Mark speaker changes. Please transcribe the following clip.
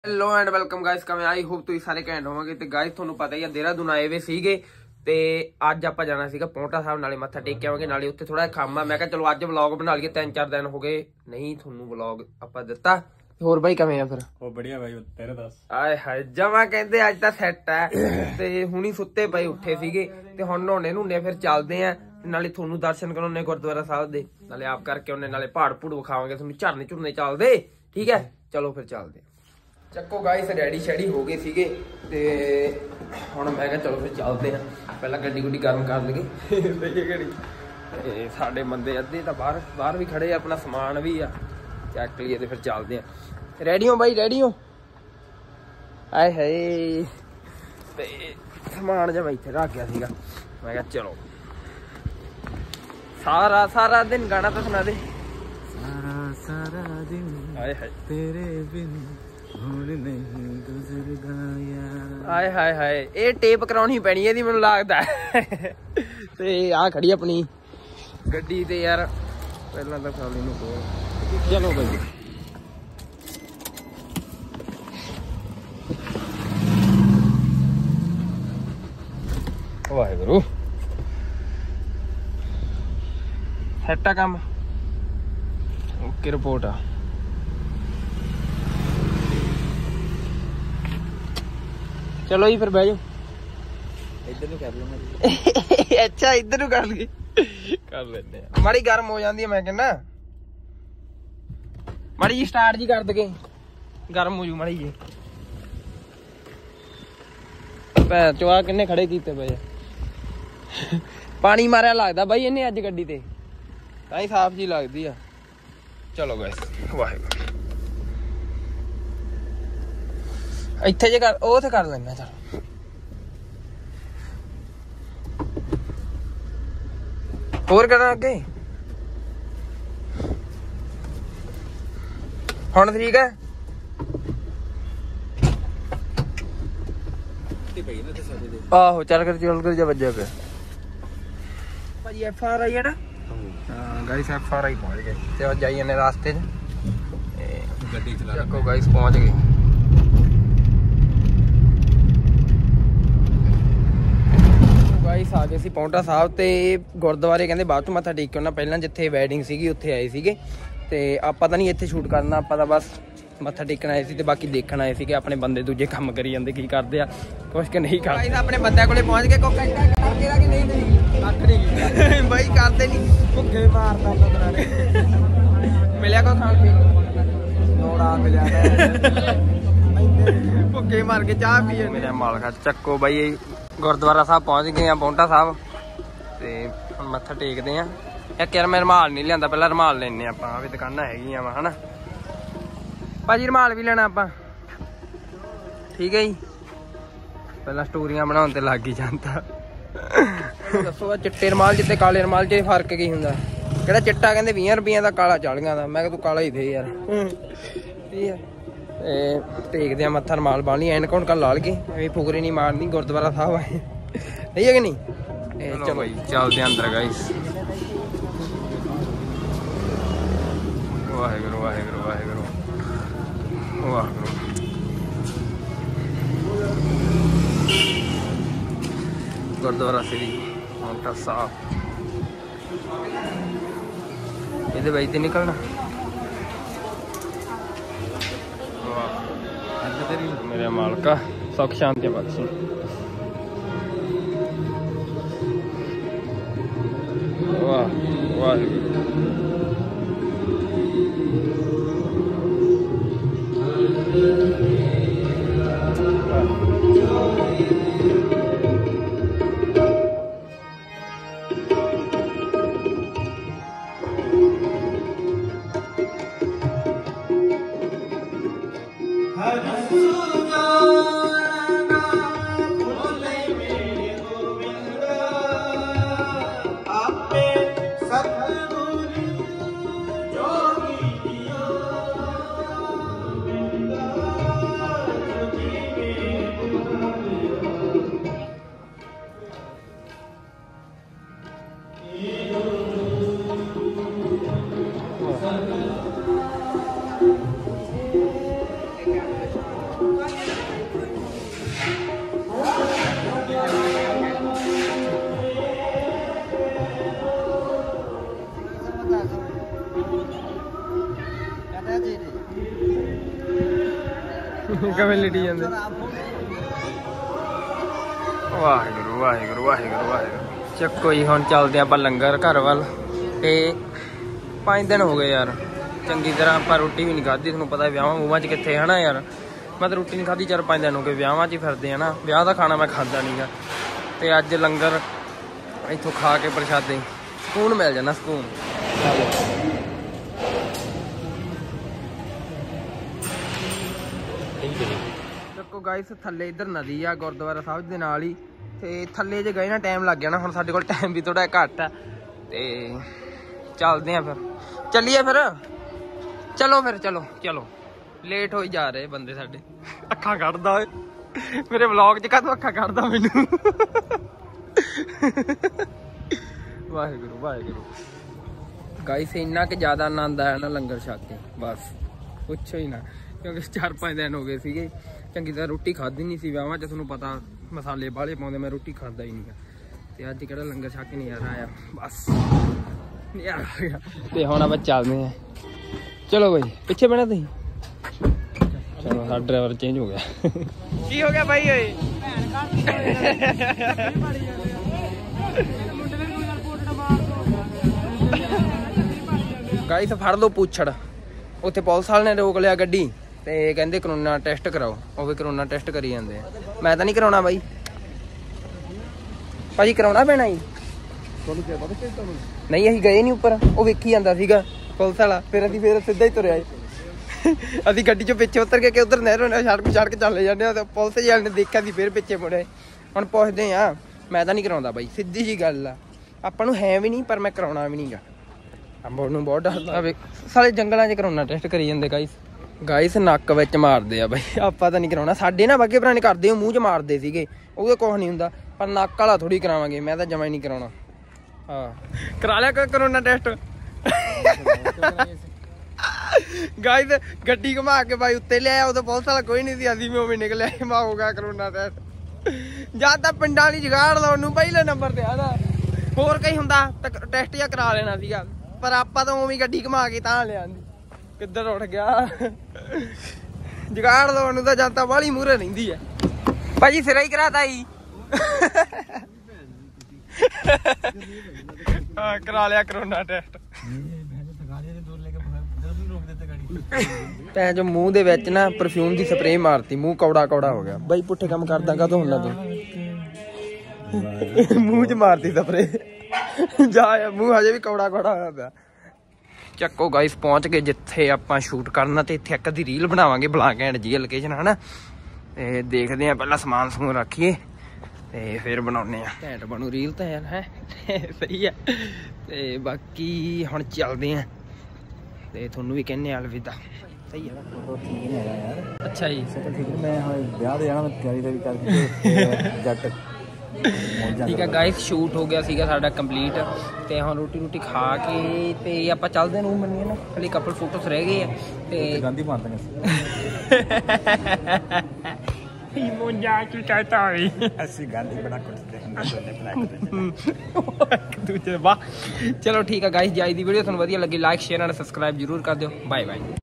Speaker 1: Hello and welcome guys, ਕਿਵੇਂ I hope ਤੁਸੀਂ ਸਾਰੇ ਘੈਂਟ ਹੋਵੋਗੇ। ਤੇ ਗਾਇਸ ਤੁਹਾਨੂੰ ਪਤਾ ਹੀ ਆ ਦੇਹਰਾਦੂਨ ਆਏ ਵੇ ਸੀਗੇ ਤੇ ਅੱਜ ਆਪਾਂ ਜਾਣਾ ਸੀਗਾ ਪੌਂਟਾ ਸਾਹਿਬ, ਨਾਲੇ ਮੱਥਾ ਟੇਕ ਕੇ ਆਵਾਂਗੇ, ਨਾਲੇ ਉੱਥੇ ਥੋੜਾ ਕੰਮ ਆ। ਮੈਂ ਕਿਹਾ ਚਲੋ ਅੱਜ ਵਲੌਗ ਬਣਾ ਲਈਏ, 3-4 ਦਿਨ ਹੋ ਗਏ ਨਹੀਂ ਤੁਹਾਨੂੰ ਵਲੌਗ ਆਪਾਂ ਦਿੱਤਾ। ਹੋਰ ਬਾਈ ਕਿਵੇਂ ਆ? ਫਿਰ
Speaker 2: ਉਹ ਬੜੀਆ ਬਾਈ, ਤੇਰੇ ਦੱਸ।
Speaker 1: ਆਏ ਹਾਏ ਜਮਾ ਕਹਿੰਦੇ ਅੱਜ ਤਾਂ ਸੈੱਟ ਹੈ ਤੇ ਹੁਣੀ ਸੁੱਤੇ ਪਏ ਉੱਠੇ ਸੀਗੇ ਤੇ ਹੁਣ ਨਹਾਉਣੇ ਨੂਨੇ ਫਿਰ ਚੱਲਦੇ ਆ, ਨਾਲੇ ਤੁਹਾਨੂੰ ਦਰਸ਼ਨ ਕਰਾਉਣੇ ਗੁਰਦੁਆਰਾ ਸਾਹਿਬ ਦੇ, ਨਾਲੇ ਆਪ ਕਰਕੇ ਉਹਨੇ, ਨਾਲੇ ਪਹਾੜ ਪੂੜ ਵਿਖਾਵਾਂਗੇ ਤੁਹਾਨੂੰ, ਝਰਨੇ ਝੁਰਨੇ ਚੱਲਦੇ। ਠੀਕ ਹੈ ਚਲੋ ਫਿਰ ਚੱਲਦੇ ਆ। ਚੱਕੋ ਗਾਇਸ ਰੈਡੀ ਸ਼ੈਡੀ ਹੋ ਗਏ ਸੀਗੇ ਤੇ ਹੁਣ ਮੈਂ ਕਿਹਾ ਚਲੋ ਫਿਰ ਚੱਲਦੇ ਆ। ਪਹਿਲਾਂ ਗੱਡੀ ਗੁੱਡੀ ਗਰਮ ਕਰ ਲਈਏ ਸਹੀ ਗੱਡੀ। ਤੇ ਸਾਡੇ ਬੰਦੇ ਅੱਧੇ ਤਾਂ ਬਾਹਰ ਵੀ ਖੜੇ ਆ, ਆਪਣਾ ਸਮਾਨ ਵੀ ਆ ਚੱਕ ਲਈਏ ਤੇ ਫਿਰ ਚੱਲਦੇ ਆ। ਰੈਡੀ ਹੋ ਬਾਈ? ਰੈਡੀ ਹੋ? ਆਏ ਹਾਏ ਤੇ ਸਮਾਨ ਜਿਹਾ ਮੈਂ ਇੱਥੇ ਰੱਖ ਗਿਆ ਸੀਗਾ, ਮੈਂ ਕਿਹਾ ਚਲੋ ਸਾਰਾ ਦਿਨ ਗਾਣਾ ਤਾਂ ਸੁਣਾ ਦੇ। ਸਾਰਾ ਦਿਨ ਆਏ ਹਾਏ ਤੇਰੇ ਬਿਨ ਹੁਣ ਨਹੀਂ ਗੁਜ਼ਰਦਾ ਯਾਰ। ਆਏ ਹਾਏ ਹਾਏ ਇਹ ਟੇਪ ਕਰਾਉਣੀ ਪੈਣੀ ਇਹਦੀ ਮੈਨੂੰ ਲੱਗਦਾ। ਤੇ ਆ ਖੜੀ ਆਪਣੀ ਗੱਡੀ ਤੇ ਯਾਰ, ਪਹਿਲਾਂ ਤਾਂ ਫੈਮਲੀ ਨੂੰ ਕੋਲ। ਚਲੋ ਬਾਈ ਵਾਹਿਗੁਰੂ। ਸੈੱਟ ਆ ਕੰਮ, ਓਕੇ ਰਿਪੋਰਟ ਆ। ਚਲੋ ਜੀ ਫਿਰ ਬਹਿ ਜਾਓ। ਇੱਧਰ ਨੂੰ ਕਰ ਲਵਾਂਗੇ। ਅੱਛਾ ਇੱਧਰ ਨੂੰ ਕਰ ਲਈਏ, ਕਰ ਲੈਂਦੇ ਆ। ਮਾੜੀ ਗਰਮ ਹੋ ਜਾਂਦੀ ਹੈ, ਮੈਂ ਕਹਿੰਦਾ ਮਾੜੀ ਜੀ ਸਟਾਰਟ ਜੀ ਕਰ ਦਗੇ, ਗਰਮ ਹੋ ਜੂ ਮਾੜੀ ਜੀ। ਭੈਣ ਚੋਆ ਕਿੰਨੇ ਖੜੇ ਕੀਤੇ ਪਏ ਆ। ਪਾਣੀ ਮਾਰਿਆ ਲੱਗਦਾ ਬਾਈ ਇਹਨੇ ਅੱਜ ਗੱਡੀ ਤੇ, ਤਾਂ ਹੀ ਸਾਫ਼ ਜੀ ਲੱਗਦੀ ਆ। ਚਲੋ ਗਾਇਸ ਵਾਹਿਗੁਰੂ। ਇੱਥੇ ਜੇ ਕਰ ਉਹ ਤੇ ਕਰ ਲੈਣਾ। ਚਲ ਹੋਰ ਕਰਾਂ ਅੱਗੇ। ਹੁਣ ਠੀਕ ਹੈ। ਆਹੋ ਚੱਲ ਕਰ ਜਾ ਵੱਜਿਆ ਪਿਆ ਭਾਜੀ। FRI ਹੈ ਨਾ? ਹਾਂ ਗਾਇਸ FRI ਪਹੁੰਚ ਗਏ ਤੇ ਉਹ ਜਾਈ ਜਾਂਦੇ ਰਾਸਤੇ 'ਚ। ਗੱਡੀ ਚਲਾ ਚੱਕੋ ਗਾਇਸ ਪਹੁੰਚ ਗਏ। ਗਾਇਸ ਆ ਗਏ ਸੀ ਪੌਂਟਾ ਸਾਹਿਬ ਤੇ ਗੁਰਦੁਆਰੇ ਕਹਿੰਦੇ ਬਾਅਦ 'ਚ ਮੱਥਾ ਟੇਕ ਕੇ ਆਉਣਾ, ਪਹਿਲਾਂ ਜਿੱਥੇ ਵੈਡਿੰਗ ਸੀਗੀ ਉੱਥੇ ਆਏ ਸੀਗੇ ਤੇ ਆਪਾਂ ਤਾਂ ਨਹੀਂ ਇੱਥੇ ਸ਼ੂਟ ਕਰਨਾ, ਆਪਾਂ ਤਾਂ ਬਸ ਮੱਥਾ ਟੇਕਣ ਆਏ ਸੀ ਤੇ ਬਾਕੀ ਦੇਖਣ ਆਏ ਸੀਗੇ ਆਪਣੇ ਬੰਦੇ ਦੂਜੇ ਕੰਮ ਕਰੀ ਜਾਂਦੇ ਕੀ ਕਰਦੇ ਆ, ਕੁਛ ਕਿ ਨਹੀਂ ਕਰਦੇ। ਆਪਣੇ ਬੰਦਿਆਂ ਕੋਲੇ ਪਹੁੰਚ ਕੇ ਕੋਈ ਘੰਟਾ ਕਰਕੇ ਕਿ ਨਹੀਂ ਬਾਈ ਕਰਦੇ ਨਹੀਂ, ਭੁੱਖੇ ਮਾਰਦਾ ਮਿਲਿਆ ਕੋ ਖਾਣ ਪੀਣ ਲੋੜਾ ਆ ਜਾਣਾ, ਭੁੱਖੇ ਮਾਰ ਕੇ ਚਾਹ ਪੀਏ। ਮੇਰਾ ਮਾਲਕਾ ਚੱਕੋ ਬਾਈ ਗੁਰਦੁਆਰਾ ਸਾਹਿਬ ਪਹੁੰਚ ਗਏ ਆ ਪੌਂਟਾ ਸਾਹਿਬ ਤੇ ਹੁਣ ਮੱਥਾ ਟੇਕਦੇ ਆ। ਇੱਕ ਯਾਰ ਮੈਂ ਰੁਮਾਲ ਨਹੀਂ ਲਿਆਂਦਾ, ਪਹਿਲਾਂ ਰੁਮਾਲ ਲੈਣੇ ਆਪਾਂ, ਆ ਵੀ ਦੁਕਾਨਾਂ ਹੈਗੀਆਂ ਵਾ ਹਨਾ ਭਾਜੀ। ਰੁਮਾਲ ਵੀ ਲੈਣਾ ਆਪਾਂ, ਠੀਕ ਹੈ ਜੀ। ਪਹਿਲਾਂ ਸਟੋਰੀਆਂ ਬਣਾਉਣ ਤੇ ਲੱਗ ਹੀ ਜਾਂਦਾ। ਦੱਸੋ ਚਿੱਟੇ ਰੁਮਾਲ ਜਿੱਤੇ ਕਾਲੇ ਰੁਮਾਲ 'ਚ ਫਰਕ ਕੀ ਹੁੰਦਾ? ਕਿਹੜਾ ਚਿੱਟਾ ਕਹਿੰਦੇ 20 ਰੁਪਈਆਂ ਦਾ, ਕਾਲਾ 40 ਦਾ। ਮੈਂ ਕਿਹਾ ਤੂੰ ਕਾਲਾ ਹੀ ਦੇ ਯਾਰ। ਠੀਕ ਹੈ ਟੇਕਦੇ ਆ ਮੱਥਾ, ਰੁਮਾਲ ਬੰਨ ਲਈ, ਐਨਕਾਂ ਉਨਕਾਂ ਲਾ ਲਈਏ, ਐਵੇਂ ਫੁਕਰੀ ਨਹੀਂ ਮਾਰਨੀ, ਗੁਰਦੁਆਰਾ ਸਾਹਿਬ ਆਏ ਨਹੀਂ ਹੈ ਕਿ ਨਹੀਂ। ਚਲੋ ਬਾਈ ਚੱਲਦੇ ਅੰਦਰ ਗਾਇਸ। ਵਾਹਿਗੁਰੂ ਵਾਹਿਗੁਰੂ ਵਾਹਿਗੁਰੂ ਵਾਹਿਗੁਰੂ। ਗੁਰਦੁਆਰਾ ਸ੍ਰੀ ਪੌਂਟਾ ਸਾਹਿਬ, ਇਹਦੇ ਵਿੱਚ ਤੇ ਨਿਕਲਣਾ। ਮੇਰੇ ਮਾਲਕਾ ਸੁੱਖ ਸ਼ਾਂਤੀ ਬਖਸ਼ੀ। ਵਾਹ ਵਾਹਿਗੁਰੂ। ਕਿਵੇਂ ਲਿਟੀ ਜਾਂਦੇ। ਵਾਹਿਗੁਰੂ ਵਾਹਿਗੁਰੂ ਵਾਹਿਗੁਰੂ ਵਾਹਿਗੁਰੂ। ਚੱਕੋ ਜੀ ਹੁਣ ਚੱਲਦੇ ਆਪਾਂ ਲੰਗਰ ਘਰ ਵੱਲ। ਤੇ 5 ਦਿਨ ਹੋ ਗਏ ਯਾਰ ਚੰਗੀ ਤਰ੍ਹਾਂ ਆਪਾਂ ਰੋਟੀ ਵੀ ਨਹੀਂ ਖਾਧੀ। ਤੁਹਾਨੂੰ ਪਤਾ ਵਿਆਹਾਂ ਵੂਹਾਂ 'ਚ ਕਿੱਥੇ ਹੈ ਨਾ ਯਾਰ, ਮੈਂ ਤਾਂ ਰੋਟੀ ਨਹੀਂ ਖਾਧੀ 4-5 ਦਿਨ ਹੋ ਗਏ। ਵਿਆਹਾਂ 'ਚ ਹੀ ਫਿਰਦੇ ਆ ਨਾ, ਵਿਆਹ ਦਾ ਖਾਣਾ ਮੈਂ ਖਾਂਦਾ ਨਹੀਂ ਗਾ। ਤੇ ਅੱਜ ਲੰਗਰ ਇੱਥੋਂ ਖਾ ਕੇ ਪ੍ਰਸ਼ਾਦੇ ਸਕੂਨ ਮਿਲ ਜਾਂਦਾ, ਸਕੂਨ। ਦੇਖੋ ਗਾਇਸ ਥੱਲੇ ਇੱਧਰ ਨਦੀ ਆ ਗੁਰਦੁਆਰਾ ਸਾਹਿਬ ਦੇ ਨਾਲ ਹੀ। ਤੇ ਥੱਲੇ ਜੇ ਗਏ ਨਾ ਟਾਈਮ ਲੱਗ ਜਾਣਾ। ਹੁਣ ਸਾਡੇ ਕੋਲ ਟਾਈਮ ਵੀ ਥੋੜਾ ਘੱਟ ਆ ਤੇ ਚੱਲਦੇ ਆ ਫਿਰ। ਚੱਲੀਏ ਫਿਰ, ਚਲੋ ਫਿਰ, ਚਲੋ ਚਲੋ। ਲੇਟ ਹੋਈ ਜਾ ਰਹੇ ਬੰਦੇ ਸਾਡੇ। ਅੱਖਾਂ ਕੱਢਦਾ ਓਏ ਮੇਰੇ ਵਲੌਗ 'ਚ, ਕਾਹਤੋਂ ਅੱਖਾਂ ਕੱਢਦਾ ਮੈਨੂੰ। ਵਾਹਿਗੁਰੂ ਵਾਹਿਗੁਰੂ। ਗਾਇਸ ਇੰਨਾ ਕਿ ਜ਼ਿਆਦਾ ਆਨੰਦ ਆਇਆ ਨਾ ਲੰਗਰ ਛਕ ਕੇ, ਬਸ ਪੁੱਛੋ ਹੀ ਨਾ। ਕਿਉਂਕਿ 4-5 ਦਿਨ ਹੋ ਗਏ ਸੀਗੇ ਚੰਗੀ ਤਰ੍ਹਾਂ ਰੋਟੀ ਖਾਧੀ ਨਹੀਂ ਸੀ। ਵਿਆਹਾਂ 'ਚ ਤੁਹਾਨੂੰ ਪਤਾ ਮਸਾਲੇ ਬਾਹਲੇ ਪਾਉਂਦੇ, ਮੈਂ ਰੋਟੀ ਖਾਂਦਾ ਹੀ ਨਹੀਂ ਗਾ। ਤੇ ਅੱਜ ਕਿਹੜਾ ਲੰਗਰ ਛਕ ਕੇ ਨਜ਼ਾਰਾ ਆਇਆ, ਬਸ ਨਜ਼ਾਰਾ ਆ ਗਿਆ। ਤੇ ਹੁਣ ਆਪਾਂ ਚੱਲਦੇ ਹਾਂ। ਚਲੋ ਬਾਈ ਪਿੱਛੇ ਬਹਿਣਾ ਤੁਸੀਂ। ਚਲੋ ਸਾਡਾ ਡਰਾਈਵਰ ਚੇਂਜ ਹੋ ਗਿਆ। ਕੀ ਹੋ ਗਿਆ ਬਾਈ ਓਏ? ਗਾਇਸ ਫੜ ਲਓ ਪੁੱਛੜ। ਉੱਥੇ ਪੁਲਿਸ ਵਾਲੇ ਨੇ ਰੋਕ ਲਿਆ ਗੱਡੀ ਤੇ ਕਹਿੰਦੇ ਕਰੋਨਾ ਟੈਸਟ ਕਰਾਓ। ਉਹ ਵੀ ਕਰੋਨਾ ਟੈਸਟ ਕਰੀ ਜਾਂਦੇ ਆ। ਮੈਂ ਤਾਂ ਨਹੀਂ ਕਰਾਉਣਾ ਬਾਈ। ਭਾਜੀ ਕਰਾਉਣਾ ਪੈਣਾ ਜੀ? ਨਹੀਂ ਅਸੀਂ ਗਏ ਨਹੀਂ ਉੱਪਰ, ਉਹ ਵੇਖੀ ਜਾਂਦਾ ਸੀਗਾ ਪੁਲਿਸ ਵਾਲਾ। ਫਿਰ ਸਿੱਧਾ ਹੀ ਤੁਰਿਆ। ਅਸੀਂ ਗੱਡੀ ਚੋਂ ਪਿੱਛੇ ਉਤਰ ਕੇ ਉਧਰ ਨਹਿਰੋਂ ਸੜਕ ਚੱਲੇ ਜਾਂਦੇ ਆ। ਪੁਲਿਸ ਵਾਲੇ ਨੇ ਦੇਖਿਆ ਸੀ ਫਿਰ ਪਿੱਛੇ ਮੁੜੇ। ਹੁਣ ਪੁੱਛਦੇ ਆ। ਮੈਂ ਤਾਂ ਨਹੀਂ ਕਰਾਉਂਦਾ ਬਾਈ, ਸਿੱਧੀ ਜੀ ਗੱਲ ਆ। ਆਪਾਂ ਨੂੰ ਹੈ ਵੀ ਨਹੀਂ ਪਰ ਮੈਂ ਕਰਾਉਣਾ ਵੀ ਨਹੀਂ ਗਾ। ਨੂੰ ਬਹੁਤ ਡਰ ਸਾਲੇ ਜੰਗਲਾਂ 'ਚ ਕਰੋਨਾ ਟੈਸਟ ਕਰੀ ਜਾਂਦੇ ਗਾਇਸ ਨੱਕ ਵਿੱਚ ਮਾਰਦੇ ਆ ਬਾਈ। ਆਪਾਂ ਤਾਂ ਨਹੀਂ ਕਰਾਉਣਾ। ਸਾਡੇ ਨਾ ਬਾਗੇ ਭਰਾ ਨੇ ਕਰਦੇ, ਉਹ ਮੂੰਹ 'ਚ ਮਾਰਦੇ ਸੀਗੇ, ਉਹਦੇ ਕੁਛ ਨਹੀਂ ਹੁੰਦਾ। ਪਰ ਨੱਕ ਵਾਲਾ ਥੋੜੀ ਕਰਾਵਾਂਗੇ। ਮੈਂ ਤਾਂ ਜਮਾ ਹੀ ਨਹੀਂ ਕਰਾਉਣਾ। ਹਾਂ ਕਰਾ ਲਿਆ ਕਰੋਨਾ ਟੈਸਟ। ਗਾਇਸ ਗੱਡੀ ਘੁਮਾ ਕੇ ਬਾਈ ਉੱਤੇ ਲਿਆਇਆ। ਉਦੋਂ ਪੁਲਿਸ ਵਾਲਾ ਕੋਈ ਨਹੀਂ ਸੀ, ਅਸੀਂ ਵੀ ਉਵੇਂ ਨਿਕਲਿਆ। ਮਾ ਹੋ ਗਿਆ ਕਰੋਨਾ ਟੈਸਟ। ਜਾਂ ਤਾਂ ਪਿੰਡਾਂ ਵਾਲੀ ਜਗਾੜ ਲਾਉਣ ਨੂੰ ਪਹਿਲੇ ਨੰਬਰ ਤੇ ਆਦਾ। ਹੋਰ ਕਈ ਹੁੰਦਾ ਤਾਂ ਟੈਸਟ ਜਾਂ ਕਰਾ ਲੈਣਾ ਸੀਗਾ, ਪਰ ਆਪਾਂ ਤਾਂ ਉਵੇਂ ਗੱਡੀ ਘੁਮਾ ਕੇ ਤਾਂ ਲਿਆਂਦੀ। ਕਿੱਧਰ ਉੱਠ ਗਿਆ ਜਗਾੜ ਲਾਉਣ ਨੂੰ ਤਾਂ ਜਨਤਾ ਬਾਹਲੀ ਮੂਹਰੇ ਰਹਿੰਦੀ ਹੈ। ਭਾਜੀ ਸਿਰਾ ਹੀ ਕਰਾਤਾ ਜੀ। ਕਰਾ ਲਿਆ ਕਰੋਨਾ ਟੈਸਟ। ਭੈਣ ਜੋ ਮੂੰਹ ਦੇ ਵਿੱਚ ਨਾ ਪਰਫਿਊਮ ਦੀ ਸਪਰੇਅ ਮਾਰਤੀ, ਮੂੰਹ ਕੌੜਾ ਕੌੜਾ ਹੋ ਗਿਆ। ਬਾਈ ਪੁੱਠੇ ਕੰਮ ਕਰਦਾ ਕਾਹਤੋਂ ਹੁੰਦਾ ਤੂੰ? ਮੂੰਹ 'ਚ ਮਾਰਤੀ ਸਪਰੇਅ। ਜਾ ਮੂੰਹ ਹਜੇ ਵੀ ਕੌੜਾ ਕੌੜਾ ਹੋਇਆ ਪਿਆ। ਚੱਕੋ ਗਾਇਸ ਪਹੁੰਚ ਗਏ ਜਿੱਥੇ ਆਪਾਂ ਸ਼ੂਟ ਕਰਨਾ। ਤੇ ਇੱਥੇ ਇੱਕ ਅੱਧੀ ਰੀਲ ਬਣਾਵਾਂਗੇ, ਬਲਾਕ ਐਂਡ ਜੀ ਲੋਕੇਸ਼ਨ ਹੈ ਨਾ। ਤੇ ਦੇਖਦੇ ਹਾਂ ਪਹਿਲਾਂ ਸਮਾਨ ਸਮੂਨ ਰੱਖੀਏ ਤੇ ਫਿਰ ਬਣਾਉਂਦੇ ਆ। ਘੈਂਟ ਬਣੂ ਰੀਲ ਤਾਂ ਯਾਰ ਹੈ। ਸਹੀ ਹੈ। ਤੇ ਬਾਕੀ ਹੁਣ ਚੱਲਦੇ ਆ ਤੇ ਤੁਹਾਨੂੰ ਵੀ ਕਹਿੰਦੇ ਅਲਵਿਦਾ। ਸਹੀ ਹੈ ਯਾਰ। ਅੱਛਾ ਜੀ ਠੀਕ ਹੈ। ਮੈਂ ਵਿਆਹ ਦੇ ਜਾਣਾ, ਤਿਆਰੀ ਵੀ ਕਰਕੇ ਜੱਟ। ਠੀਕ ਹੈ ਗਾਇਸ ਸ਼ੂਟ ਹੋ ਗਿਆ ਸੀਗਾ ਸਾਡਾ ਕੰਪਲੀਟ। ਤੇ ਹੁਣ ਰੋਟੀ ਖਾ ਕੇ ਤੇ ਆਪਾਂ ਚੱਲਦੇ ਨੂੰ ਮੰਨੀਏ ਨਾ, ਖਾਲੀ ਕਪਲ ਫੋਟੋਸ ਰਹਿ ਗਏ ਆ। ਤੇ ਗਾਂਧੀ ਮਾਰਦੇ ਅਸੀਂ ਗਾਂਧੀ ਬਣਾ ਦੂਜੇ ਵਾਹ। ਚਲੋ ਠੀਕ ਹੈ ਗਾਇਸ, ਜੇ ਅੱਜ ਦੀ ਵੀਡੀਓ ਤੁਹਾਨੂੰ ਵਧੀਆ ਲੱਗੀ ਲਾਈਕ ਸ਼ੇਅਰ ਐਂਡ ਸਬਸਕ੍ਰਾਈਬ ਜ਼ਰੂਰ ਕਰ ਦਿਓ। Bye bye.